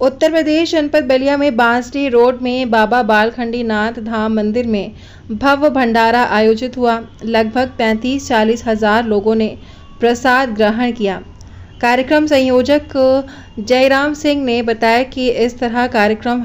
उत्तर प्रदेश जनपद बलिया में बांसडीह रोड में बाबा बालखंडी नाथ धाम मंदिर में भव्य भंडारा आयोजित हुआ। लगभग 35-40 हजार लोगों ने प्रसाद ग्रहण किया। कार्यक्रम संयोजक जयराम सिंह ने बताया कि इस तरह कार्यक्रम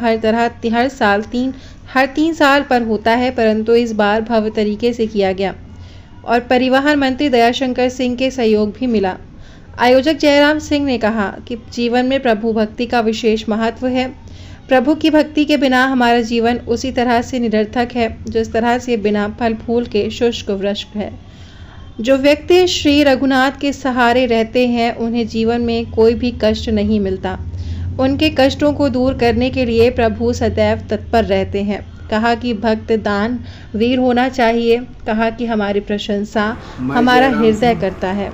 हर तीन साल पर होता है, परंतु इस बार भव्य तरीके से किया गया और परिवहन मंत्री दयाशंकर सिंह के सहयोग भी मिला। आयोजक जयराम सिंह ने कहा कि जीवन में प्रभु भक्ति का विशेष महत्व है। प्रभु की भक्ति के बिना हमारा जीवन उसी तरह से निरर्थक है जिस तरह से बिना फल फूल के शुष्क वृक्ष है। जो व्यक्ति श्री रघुनाथ के सहारे रहते हैं उन्हें जीवन में कोई भी कष्ट नहीं मिलता। उनके कष्टों को दूर करने के लिए प्रभु सदैव तत्पर रहते हैं। कहा कि भक्त दान वीर होना चाहिए। कहा कि हमारी प्रशंसा हमारा हृदय करता है।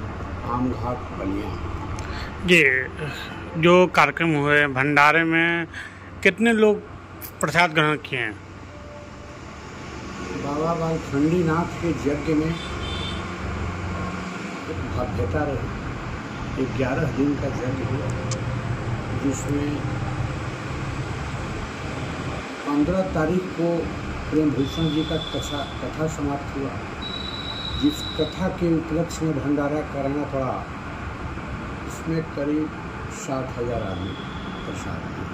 जी, जो कार्यक्रम हुए भंडारे में कितने लोग प्रसाद ग्रहण किए हैं? बाबा बालखंडी नाथ के यज्ञ में भव्यता रही। 11 दिन का यज्ञ हुआ, जिसमें 15 तारीख को प्रेम भूषण जी का कथा समाप्त हुआ। जिस कथा के उपलक्ष्य में भंडारा कराना पड़ा, इसमें करीब 60,000 आदमी प्रसाद लिए।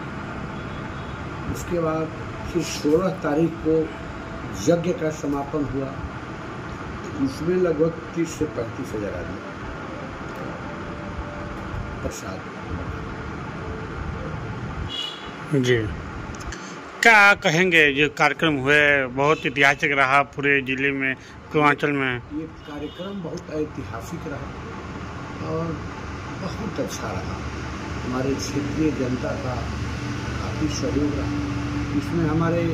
उसके बाद फिर 16 तारीख को यज्ञ का समापन हुआ। उसमें लगभग 30 से 35 हजार आदमी प्रसाद। जी, क्या कहेंगे? जो कार्यक्रम हुए बहुत ऐतिहासिक रहा पूरे जिले में, पूर्वांचल में। ये कार्यक्रम बहुत ऐतिहासिक रहा और बहुत अच्छा रहा। हमारे क्षेत्रीय जनता का काफ़ी सहयोग रहा। इसमें हमारे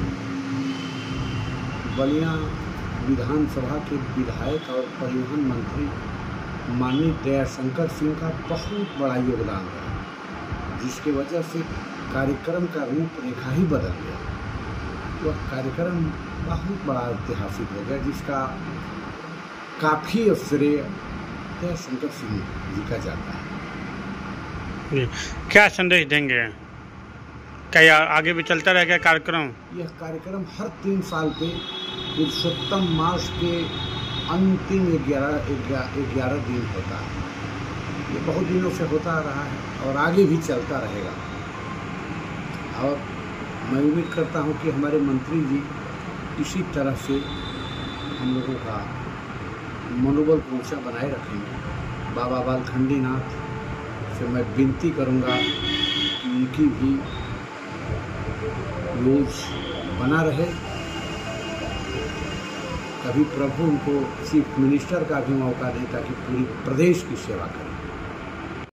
बलिया विधानसभा के विधायक और परिवहन मंत्री माननीय दयाशंकर सिंह का बहुत बड़ा योगदान रहा, जिसकी वजह से कार्यक्रम का रूपरेखा ही बदल गया। वह कार्यक्रम बहुत बड़ा ऐतिहासिक हो गया, जिसका काफ़ी श्रेय दयाशंकर सिंह जी का जाता है। क्या संदेश देंगे? क्या आगे भी चलता रहेगा कार्यक्रम? यह कार्यक्रम हर 3 साल पे पुरुषोत्तम मास के अंतिम 11 दिन होता है। ये बहुत दिनों से होता रहा है और आगे भी चलता रहेगा। और मैं उम्मीद करता हूँ कि हमारे मंत्री जी इसी तरह से हम लोगों का मनोबल को ऊंचा बनाए रखेंगे। बाबा बालखंडी नाथ से मैं विनती करूँगा कि उनकी भी रोज बना रहे। कभी प्रभु उनको चीफ मिनिस्टर का भी मौका दे ताकि पूरी प्रदेश की सेवा करें।